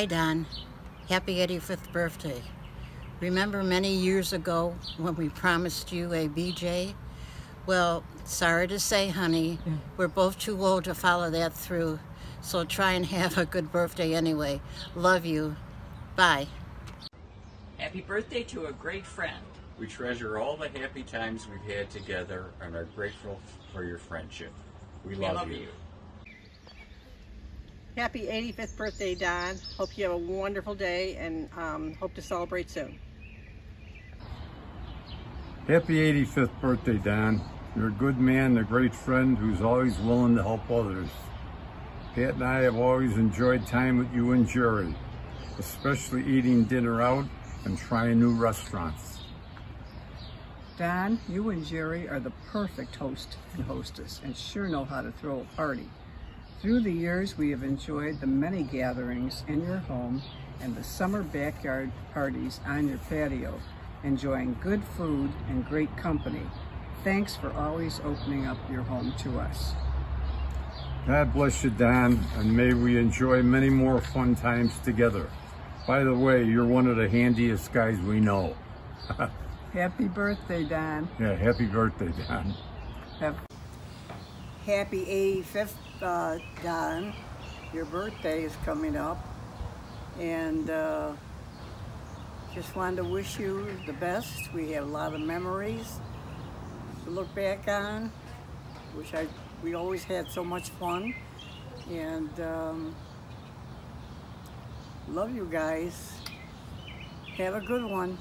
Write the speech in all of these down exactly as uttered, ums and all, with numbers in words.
Hi, Don. Happy eighty-fifth birthday. Remember many years ago when we promised you a B J? Well, sorry to say, honey, yeah. We're both too old to follow that through, so try and have a good birthday anyway. Love you. Bye. Happy birthday to a great friend. We treasure all the happy times we've had together and are grateful for your friendship. We love, we love you. you. Happy eighty-fifth birthday, Don. Hope you have a wonderful day and um, hope to celebrate soon. Happy eighty-fifth birthday, Don. You're a good man, a great friend who's always willing to help others. Pat and I have always enjoyed time with you and Jerry, especially eating dinner out and trying new restaurants. Don, you and Jerry are the perfect host and hostess and sure know how to throw a party. Through the years, we have enjoyed the many gatherings in your home and the summer backyard parties on your patio, enjoying good food and great company. Thanks for always opening up your home to us. God bless you, Don, and may we enjoy many more fun times together. By the way, you're one of the handiest guys we know. Happy birthday, Don. Yeah, happy birthday, Don. Have Happy eighty-fifth, uh, Don. Your birthday is coming up, and uh, just wanted to wish you the best. We have a lot of memories to look back on. Wish I we always had so much fun, and um, love you guys. Have a good one.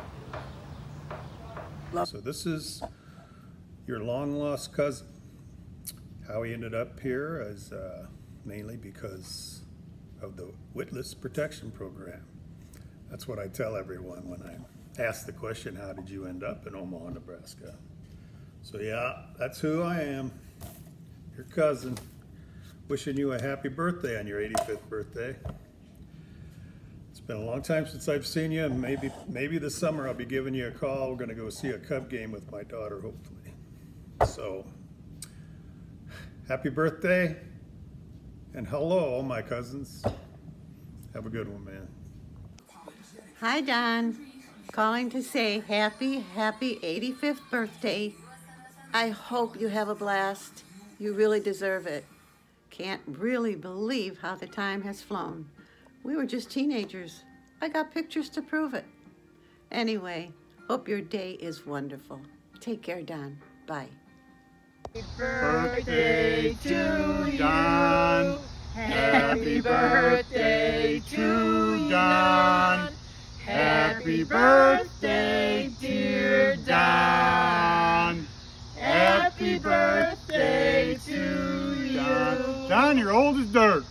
Love. So this is your long lost cousin. How he ended up here is uh, mainly because of the Witless Protection Program. That's what I tell everyone when I ask the question, how did you end up in Omaha, Nebraska? So yeah, that's who I am, your cousin. Wishing you a happy birthday on your eighty-fifth birthday. It's been a long time since I've seen you, and maybe, maybe this summer I'll be giving you a call. We're gonna go see a Cub game with my daughter, hopefully. So, happy birthday, and hello, all my cousins. Have a good one, man. Hi, Don. Calling to say happy, happy eighty-fifth birthday. I hope you have a blast. You really deserve it. Can't really believe how the time has flown. We were just teenagers. I got pictures to prove it. Anyway, hope your day is wonderful. Take care, Don. Bye. Happy birthday to you, Don. Happy birthday to Don. Happy birthday, dear Don. Happy birthday to you. Don, you're old as dirt.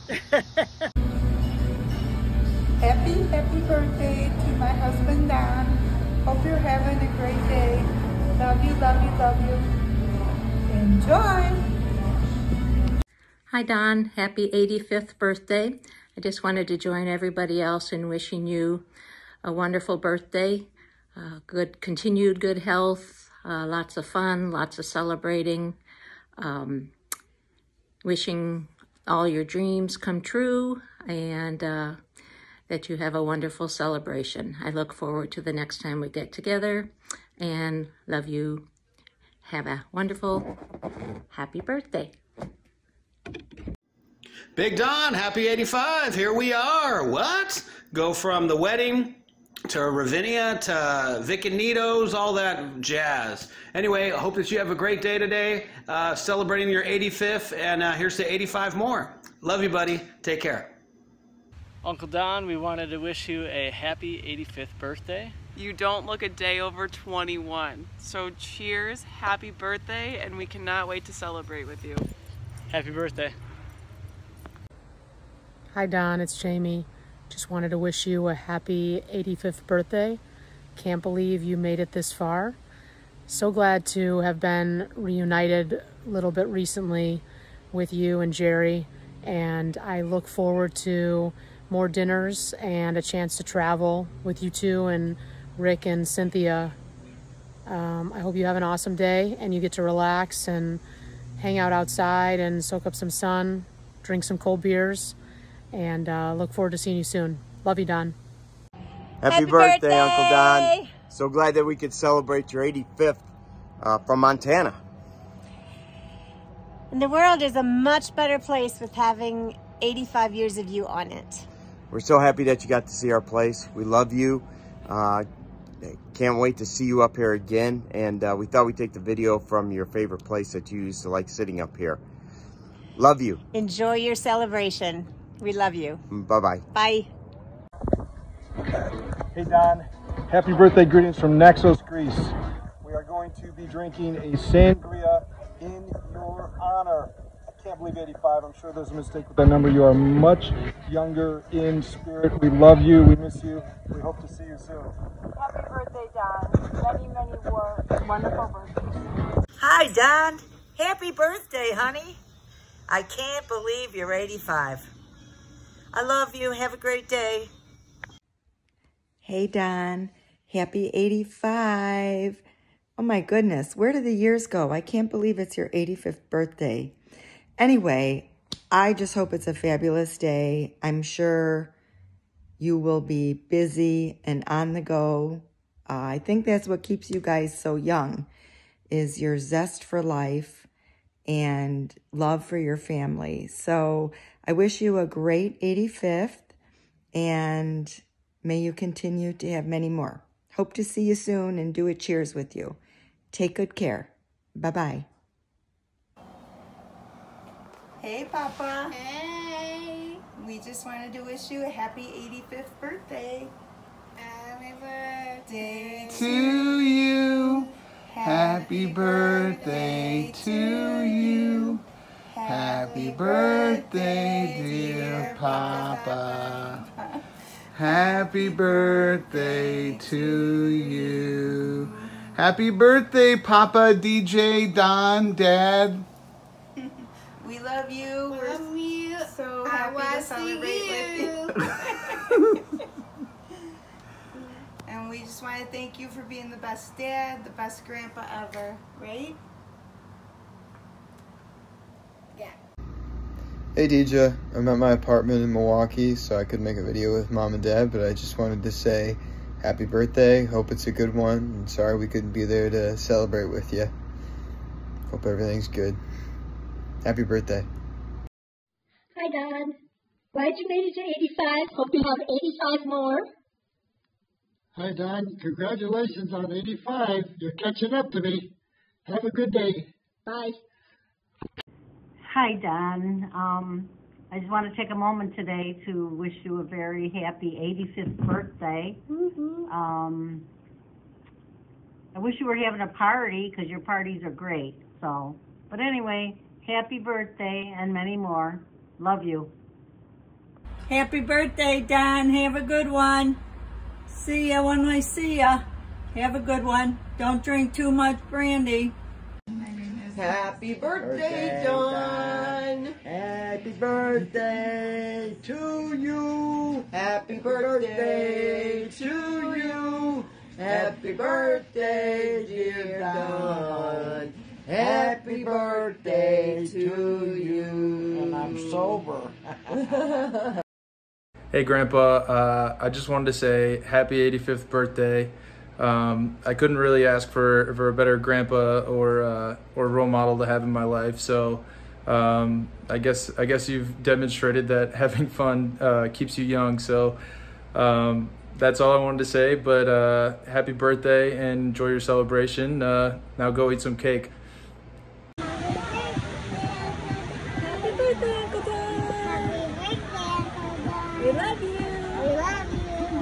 Happy, happy birthday to my husband, Don. Hope you're having a great day. Love you, love you, love you. Enjoy. Hi, Don. Happy eighty-fifth birthday. I just wanted to join everybody else in wishing you a wonderful birthday, uh, good, continued good health, uh, lots of fun, lots of celebrating, um, wishing all your dreams come true, and uh, that you have a wonderful celebration. I look forward to the next time we get together, and love you. Have a wonderful, happy birthday. Big Don, happy eighty-five. Here we are. What? Go from the wedding to Ravinia to Vic and Nito's, all that jazz. Anyway, I hope that you have a great day today, uh, celebrating your eighty-fifth, and uh, here's to eighty-five more. Love you, buddy. Take care. Uncle Don, we wanted to wish you a happy eighty-fifth birthday. You don't look a day over twenty-one. So cheers, happy birthday, and we cannot wait to celebrate with you. Happy birthday. Hi Don, it's Jamie. Just wanted to wish you a happy eighty-fifth birthday. Can't believe you made it this far. So glad to have been reunited a little bit recently with you and Jerry, and I look forward to more dinners and a chance to travel with you two and Rick and Cynthia. Um, I hope you have an awesome day and you get to relax and hang out outside and soak up some sun, drink some cold beers, and uh, look forward to seeing you soon. Love you, Don. Happy, Happy birthday, birthday, Uncle Don. So glad that we could celebrate your eighty-fifth uh, from Montana. And the world is a much better place with having eighty-five years of you on it. We're so happy that you got to see our place. We love you. Uh, can't wait to see you up here again. And uh, we thought we'd take the video from your favorite place that you used to like sitting up here. Love you. Enjoy your celebration. We love you. Bye-bye. Bye. Hey Don, happy birthday greetings from Naxos, Greece. We are going to be drinking a sangria in your honor. I can't believe eighty-five. I'm sure there's a mistake with that number. You are much younger in spirit. We love you. We miss you. We hope to see you soon. Happy birthday, Don. Many, many more wonderful birthdays. Hi, Don. Happy birthday, honey. I can't believe you're eighty-five. I love you. Have a great day. Hey, Don. Happy eighty-five. Oh, my goodness. Where did the years go? I can't believe it's your eighty-fifth birthday. Anyway, I just hope it's a fabulous day. I'm sure you will be busy and on the go. Uh, I think that's what keeps you guys so young, is your zest for life and love for your family. So I wish you a great eighty-fifth, and may you continue to have many more. Hope to see you soon and do a cheers with you. Take good care. Bye-bye. Hey, Papa. Hey. We just wanted to wish you a happy eighty-fifth birthday. Happy birthday To you, happy birthday to you. Happy birthday, dear Papa. Happy birthday to you. Happy birthday, Papa, D J, Don, Dad. We love you. We We're love you. so I happy wanna to celebrate see with you. And we just want to thank you for being the best dad, the best grandpa ever, right? Yeah. Hey Deja, I'm at my apartment in Milwaukee so I could make a video with Mom and Dad, but I just wanted to say happy birthday, hope it's a good one, and sorry we couldn't be there to celebrate with you. Hope everything's good. Happy birthday. Hi, Don. Glad you made it to eighty-five. Hope you have eighty-five more. Hi, Don. Congratulations on eighty-five. You're catching up to me. Have a good day. Bye. Hi, Don. Um, I just want to take a moment today to wish you a very happy eighty-fifth birthday. Mm-hmm. Um, I wish you were having a party because your parties are great. So, but anyway, happy birthday and many more. Love you. Happy birthday, Don. Have a good one. See ya when I see ya. Have a good one. Don't drink too much brandy. Happy birthday, Don. Happy birthday to you. Happy birthday to you. Happy birthday, dear Don. Happy birthday to you. And I'm sober. Hey Grandpa, uh, I just wanted to say happy eighty-fifth birthday. Um, I couldn't really ask for, for a better grandpa or uh, or role model to have in my life. So um, I guess I guess you've demonstrated that having fun uh, keeps you young. So um, that's all I wanted to say. But uh, happy birthday and enjoy your celebration. Uh, now go eat some cake. Happy birthday, Uncle Don. Happy birthday, We love you. We love you.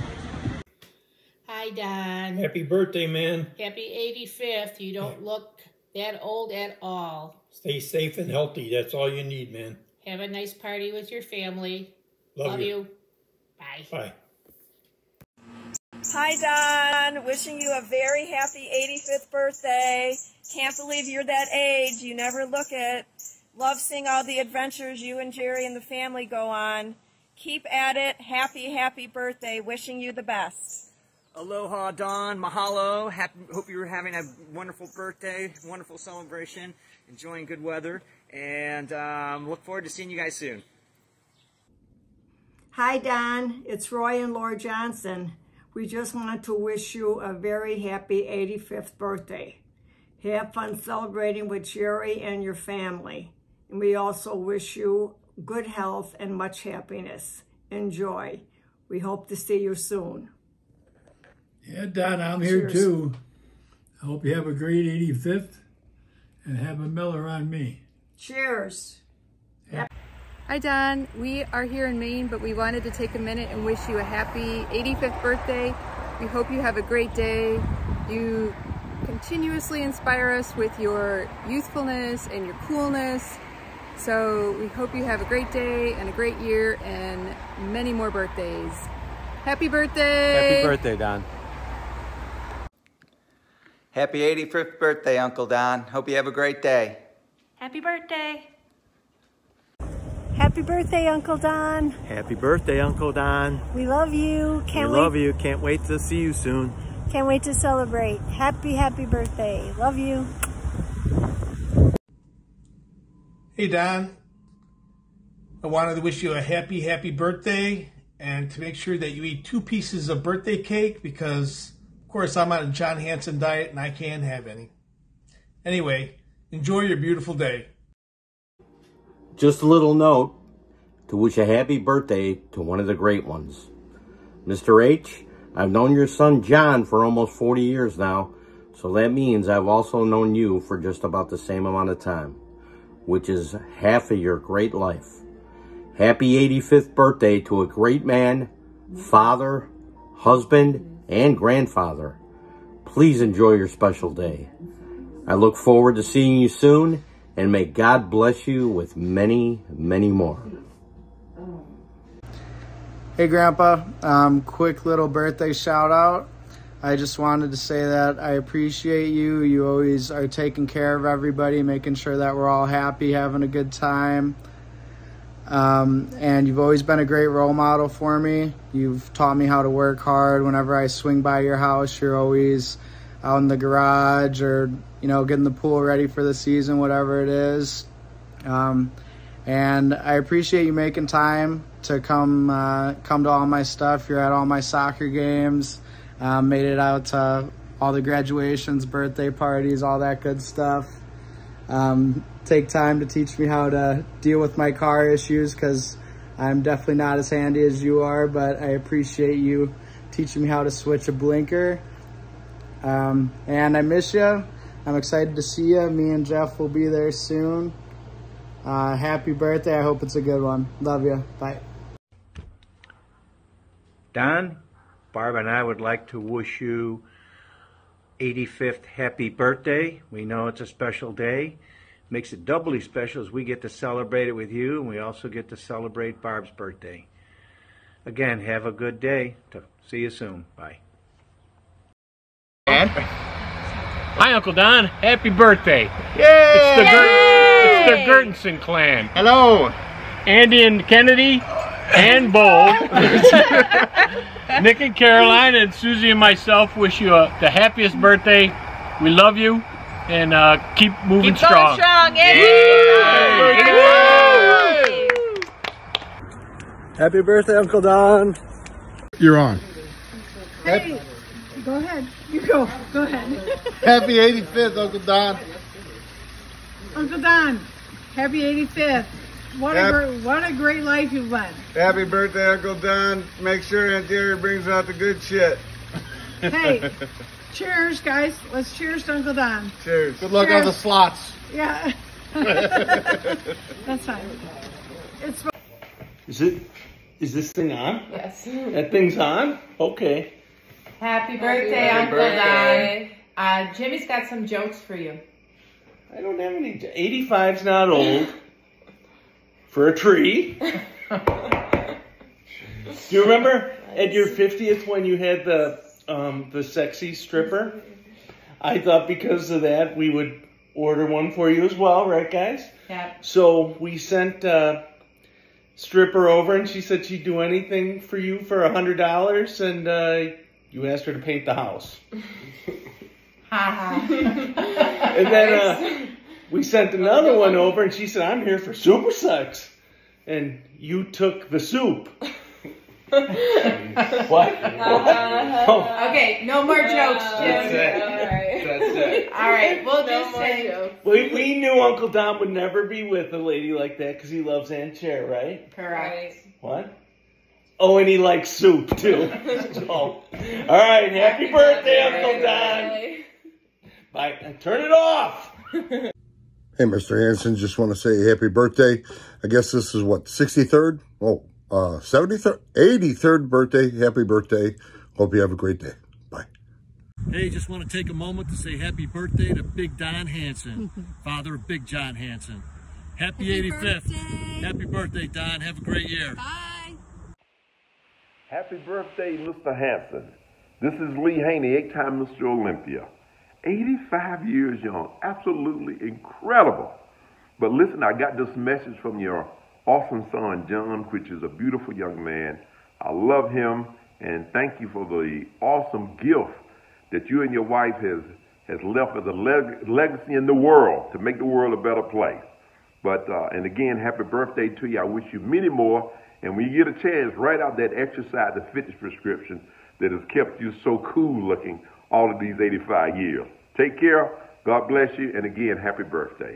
Hi, Don. Happy birthday, man. Happy eighty-fifth. You don't look that old at all. Stay safe and healthy. That's all you need, man. Have a nice party with your family. Love, Love you. you. Bye. Bye. Hi, Don. Wishing you a very happy eighty-fifth birthday. Can't believe you're that age. You never look it. Love seeing all the adventures you and Jerry and the family go on. Keep at it. Happy, happy birthday. Wishing you the best. Aloha, Don. Mahalo. Happy, hope you're having a wonderful birthday, wonderful celebration, enjoying good weather, and um, look forward to seeing you guys soon. Hi, Don. It's Roy and Laura Johnson. We just want to wish you a very happy eighty-fifth birthday. Have fun celebrating with Jerry and your family. And we also wish you good health and much happiness. Enjoy. We hope to see you soon. Yeah, Don, I'm Cheers. here too. I hope you have a great eighty-fifth and have a Miller on me. Cheers. Hi Don, we are here in Maine, but we wanted to take a minute and wish you a happy eighty-fifth birthday. We hope you have a great day. You continuously inspire us with your youthfulness and your coolness. So we hope you have a great day and a great year and many more birthdays. Happy birthday! Happy birthday, Don. Happy eighty-fifth birthday, Uncle Don. Hope you have a great day. Happy birthday. Happy birthday, Uncle Don. Happy birthday, Uncle Don. We love you. Can't we wait. love you. Can't wait to see you soon. Can't wait to celebrate. Happy, happy birthday. Love you. Hey, Don. I wanted to wish you a happy, happy birthday and to make sure that you eat two pieces of birthday cake because, of course, I'm on a John Hanson diet and I can't have any. Anyway, enjoy your beautiful day. Just a little note to wish a happy birthday to one of the great ones. Mister H, I've known your son John for almost forty years now, so that means I've also known you for just about the same amount of time, which is half of your great life. Happy eighty-fifth birthday to a great man, father, husband, and grandfather. Please enjoy your special day. I look forward to seeing you soon, and may God bless you with many, many more. Hey Grandpa, um, quick little birthday shout out. I just wanted to say that I appreciate you. You always are taking care of everybody, making sure that we're all happy, having a good time. Um, and you've always been a great role model for me. You've taught me how to work hard. Whenever I swing by your house, you're always out in the garage or, you know, getting the pool ready for the season, whatever it is. Um, and I appreciate you making time to come uh, come to all my stuff. You're at all my soccer games, um, made it out to all the graduations, birthday parties, all that good stuff. Um, take time to teach me how to deal with my car issues because I'm definitely not as handy as you are, but I appreciate you teaching me how to switch a blinker. Um, and I miss you. I'm excited to see you. Me and Jeff will be there soon. Uh, happy birthday. I hope it's a good one. Love you. Bye. Don, Barb and I would like to wish you eighty-fifth happy birthday. We know it's a special day. Makes it doubly special as we get to celebrate it with you, and we also get to celebrate Barb's birthday. Again, have a good day. See you soon. Bye. And? Hi, Uncle Don. Happy birthday. Yay! It's the, Ger it's the Gertensen clan. Hello. Andy and Kennedy and Bo. Nick and Caroline and Susie and myself wish you a, the happiest birthday. We love you and uh, keep moving keep strong. Keep strong. Andy. Yay! Yay! Happy birthday, Uncle Don. You're on. Hey, go ahead. You go. Go ahead. Happy eighty-fifth, Uncle Don. Uncle Don, happy eighty-fifth. What Yep. a great, what a great life you've led. Happy birthday, Uncle Don. Make sure Aunt Jerry brings out the good shit. Hey, cheers, guys. Let's cheers to Uncle Don. Cheers. Good luck Cheers. on the slots. Yeah. That's fine. It's fine. Is it? Is this thing on? Yes. That thing's on? Okay. Happy birthday, Happy Uncle birthday. Don. Uh, Jimmy's got some jokes for you. I don't have any. eighty-five's not old. For a tree. Do you remember at your fiftieth when you had the um, the sexy stripper? I thought because of that we would order one for you as well, right, guys? Yeah. So we sent uh, stripper over, and she said she'd do anything for you for a hundred dollars, and uh, you asked her to paint the house. Ha ha. And then uh, we sent another one over, and she said, "I'm here for super sex," and you took the soup. What? Uh, okay, no more jokes, Jim. That's it. All right. That's it. All right, we'll No just more say. jokes. We, we knew Uncle Don would never be with a lady like that because he loves Aunt Cher, right? Correct. What? Oh, and he likes soup, too. Oh. All right, happy birthday, Uncle Don. Bye. Turn it off. Hey, Mister Hanson, just want to say happy birthday. I guess this is what, sixty-third? Oh, uh, seventy-third, eighty-third birthday. Happy birthday. Hope you have a great day. Bye. Hey, just want to take a moment to say happy birthday to Big Don Hanson, father of Big John Hanson. Happy eighty-fifth. Happy birthday, Don. Have a great year. Bye. Happy birthday, Mister Hanson. This is Lee Haney, eight-time Mister Olympia. eighty-five years young, absolutely incredible. But listen, I got this message from your awesome son, John, which is a beautiful young man. I love him, and thank you for the awesome gift that you and your wife has, has left as a leg legacy in the world to make the world a better place. But, uh, and again, happy birthday to you. I wish you many more. And when you get a chance, write out that exercise and fitness prescription that has kept you so cool looking all of these eighty-five years. Take care. God bless you. And again, happy birthday.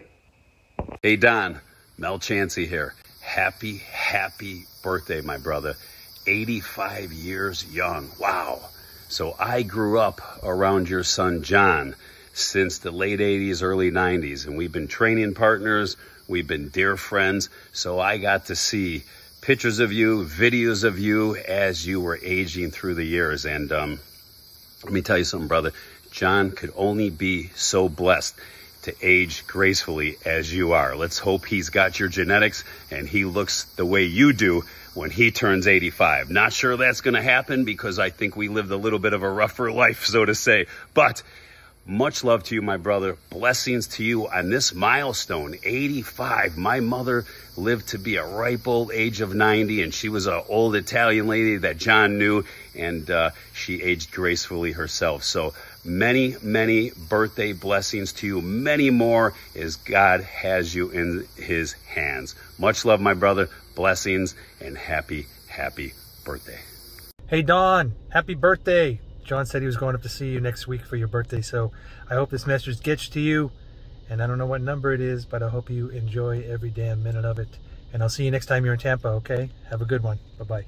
Hey, Don. Mel Chansey here. Happy, happy birthday, my brother. eighty-five years young. Wow. So I grew up around your son, John, since the late eighties, early nineties. And we've been training partners. We've been dear friends. So I got to see pictures of you, videos of you as you were aging through the years. And um, let me tell you something, brother. John could only be so blessed to age gracefully as you are. Let's hope he's got your genetics and he looks the way you do when he turns eighty-five. Not sure that's going to happen because I think we lived a little bit of a rougher life, so to say. But much love to you, my brother. Blessings to you on this milestone, eighty-five. My mother lived to be a ripe old age of ninety, and she was an old Italian lady that John knew, and uh, she aged gracefully herself. So many, many birthday blessings to you. Many more as God has you in his hands. Much love, my brother. Blessings and happy, happy birthday. Hey, Don. Happy birthday. John said he was going up to see you next week for your birthday, so I hope this message gets to you. And I don't know what number it is, but I hope you enjoy every damn minute of it. And I'll see you next time you're in Tampa, okay? Have a good one. Bye-bye.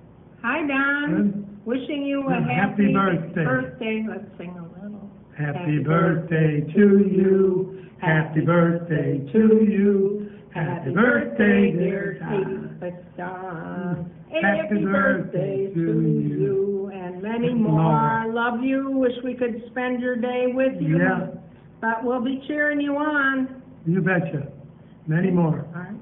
Hi, Don. Good. Wishing you a Happy happy, birthday. birthday. Let's sing a little. Happy, happy birthday to you. Happy birthday to you. Happy birthday, dear Don. Don. Happy birthday to you. And many more. Love you. Wish we could spend your day with you. Yeah. But we'll be cheering you on. You betcha. Many more. All right.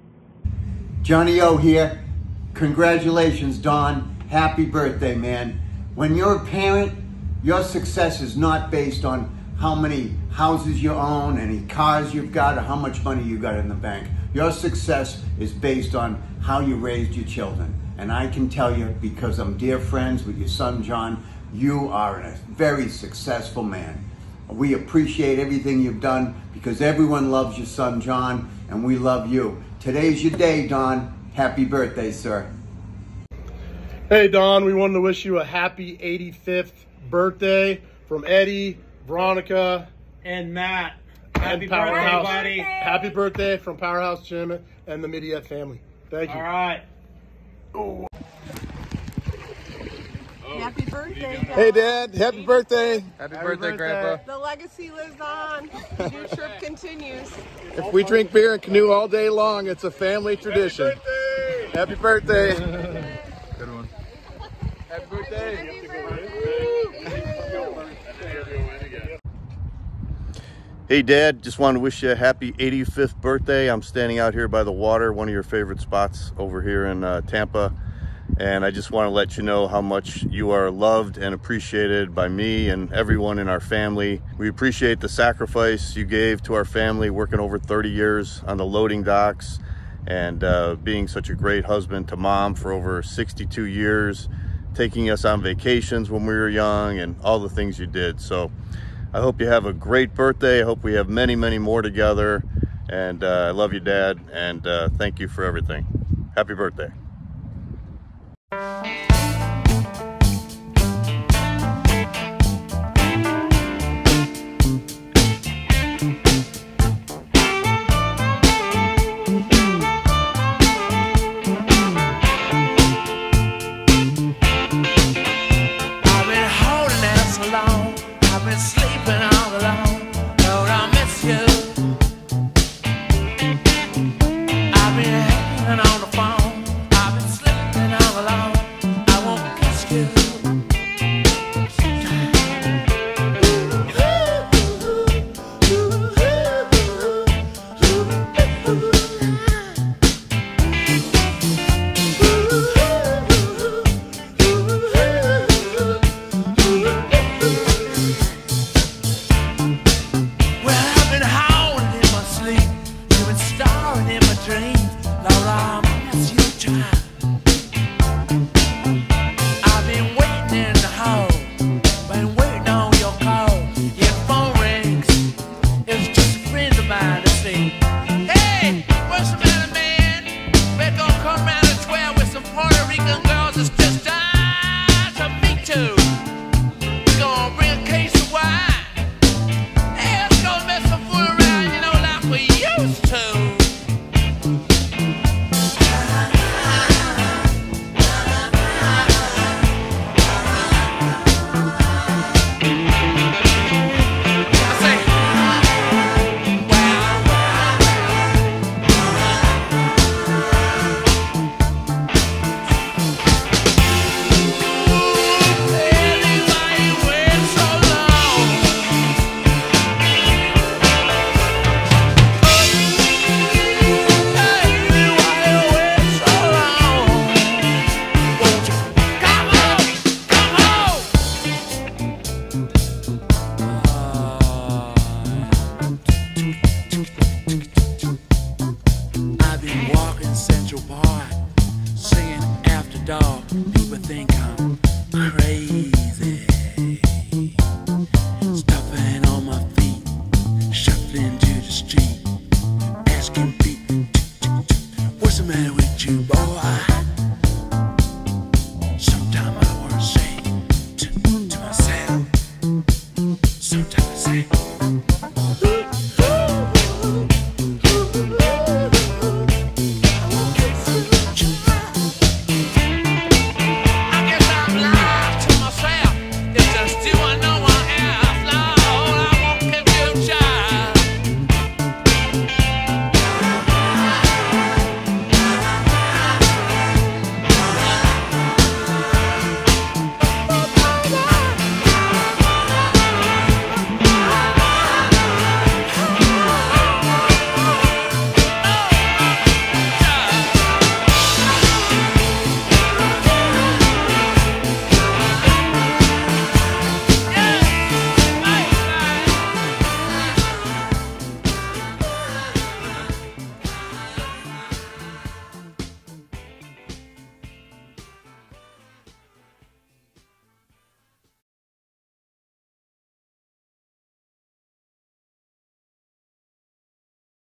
Johnny O here. Congratulations, Don. Happy birthday, man. When you're a parent, your success is not based on how many houses you own, any cars you've got, or how much money you got in the bank. Your success is based on how you raised your children. And I can tell you, because I'm dear friends with your son, John, you are a very successful man. We appreciate everything you've done because everyone loves your son, John, and we love you. Today's your day, Don. Happy birthday, sir. Hey, Don, we wanted to wish you a happy eighty-fifth birthday from Eddie, Veronica, and Matt. And Happy birthday, Powerhouse. buddy. Happy birthday from Powerhouse Gym and the Midiat family. Thank you. All right. Oh. Happy birthday, Dad. Hey, Dad. Happy birthday. Happy, Happy birthday, Grandpa. The legacy lives on. Your trip continues. If we drink beer and canoe all day long, it's a family tradition. Happy birthday. Happy birthday. Good one. Happy birthday. Happy birthday. Hey, Dad, just wanted to wish you a happy eighty-fifth birthday. I'm standing out here by the water, one of your favorite spots over here in uh, Tampa. And I just want to let you know how much you are loved and appreciated by me and everyone in our family. We appreciate the sacrifice you gave to our family, working over thirty years on the loading docks and uh, being such a great husband to Mom for over sixty-two years, taking us on vacations when we were young and all the things you did. So I hope you have a great birthday. I hope we have many, many more together. And uh, I love you, Dad, and uh, thank you for everything. Happy birthday. I've been sleeping all alone.